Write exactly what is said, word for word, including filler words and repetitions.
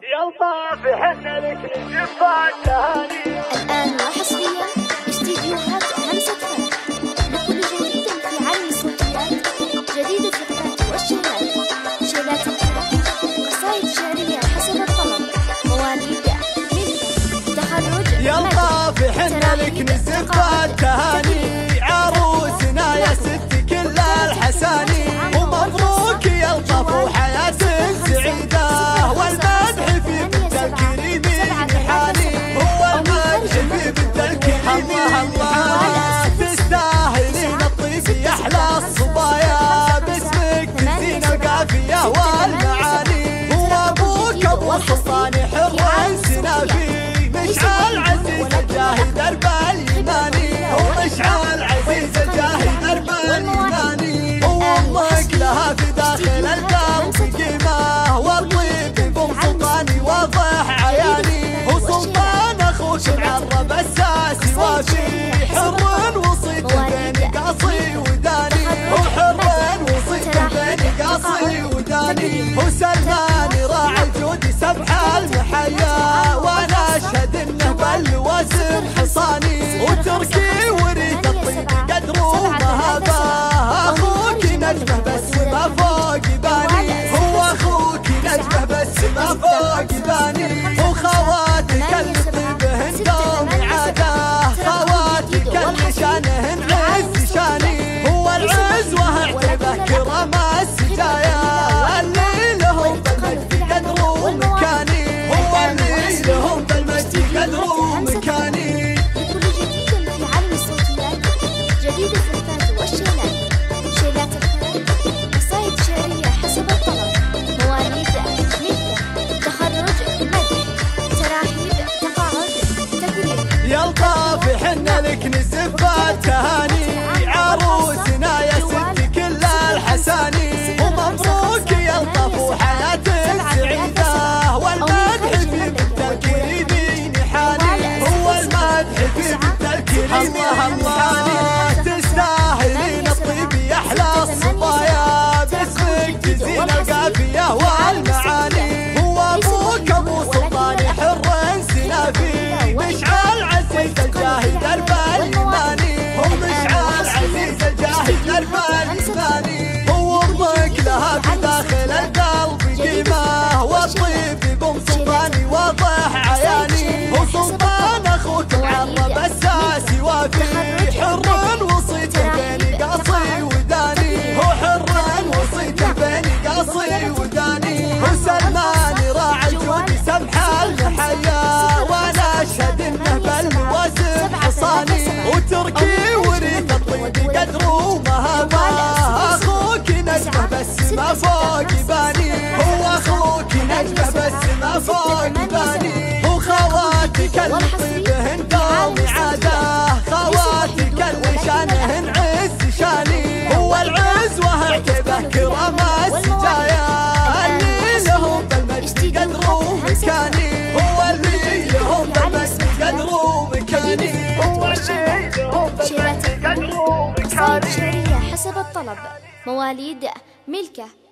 يلطف حنا لك نجفع التهاني. الآن وحصريا استديوهات همسة فرح لكل جديد في عالم الصوتيات، جديد الذكريات والشيلات، شيلات الفرح، قصائد شعرية حسب الطلب، مواليد، ملك، تخرج، يلطف حنا لك نجفع التهاني، عروسنا يا ست كل الحساني، ومبروك يلطف وحياتك سعيدة، والمدح في بنت الكريمين حالي، هو المدح في بنت الكريمين حالي، تستاهلين الطيب يا احلى الصبايا، باسمك تزين القافية والمعاني، وابوك ابو السلطان حر سنافي، مشعل عزيز الجاهد درب اليماني، ومشعل عزيز الجاهد درب اليماني، وامك لها في داخل القلب قيمة، والطيب بام سلطاني واضح عياني، وسلطان اخوك معرب الساسي وافي، حر وصيت بين قاصي وداني، وحر وصيت بين قاصي وداني، وسلمان راعي الجود سبح المحيا، وانا اشهد انه بالوزن حصاني، وتركي وريد الطيب قدر ومهابه، اخوك نجمه بس ما فوق باني، هو اخوك نجمه بس ما فوق باني، وخواتك اللي طيبهن دوم عاده، خواتك اللي شانهن عز شاني، هو العز وهعتبه كرم السجايا، اللي لهم بالمجد قدر ومكاني، هو اللي لهم بالمجد قدر ومكاني. لكل جديد في عالم الصوتيات، جديد الذكريات والشيلات، شيلات الفرح، قصائد شعرية حسب الطلب، مواليد، ملك، تخرج، مدح، تراحيب، تقاعد، تكريم. يلطف حنا لك نزف التهاني، عروسنا يا ست كل الحساني، ومبروك يلطف وحياتك سعيدة، والمدح في بنت الكريمين حالي، هو المدح في بنت الكريمين حالي، تستاهلين الطيب يا احلى الصبايا، باسمك تزين القافية والمعاني، هو ابوك ابو سلطان حر سنافي، مشعل عزيز الجاهد درب اليماني، هو مشعل عزيز الجاهد درب اليماني، هو امك لها في داخل القلب قيمة، والطيب بام سلطاني واضح عياني، وسلطان اخوك معرب الساسي وافي، حر وصيت بين قاصي وداني، هو حر وصيت بين قاصي وداني، وسلمان راعي الجود سمح المحيا، وانا اشهد انه بالوزن حصاني، وتركي وريد الطيب قدر ومهابه، اخوك نجمه بس ما فوق باني، هو اخوك نجمه بس ما فوق باني، وخواتك اللي طيبهن دوم عاده، خواتك اللي شانهن عز شاني، هو العز وهعتبه كرم السجايا، اللي لهم بالمجد قدر ومكاني، هو اللي لهم بالمجد قدر ومكاني، هو اللي لهم بالمجد قدر ومكاني. قصائد شعرية حسب الطلب، مواليد، ملكة.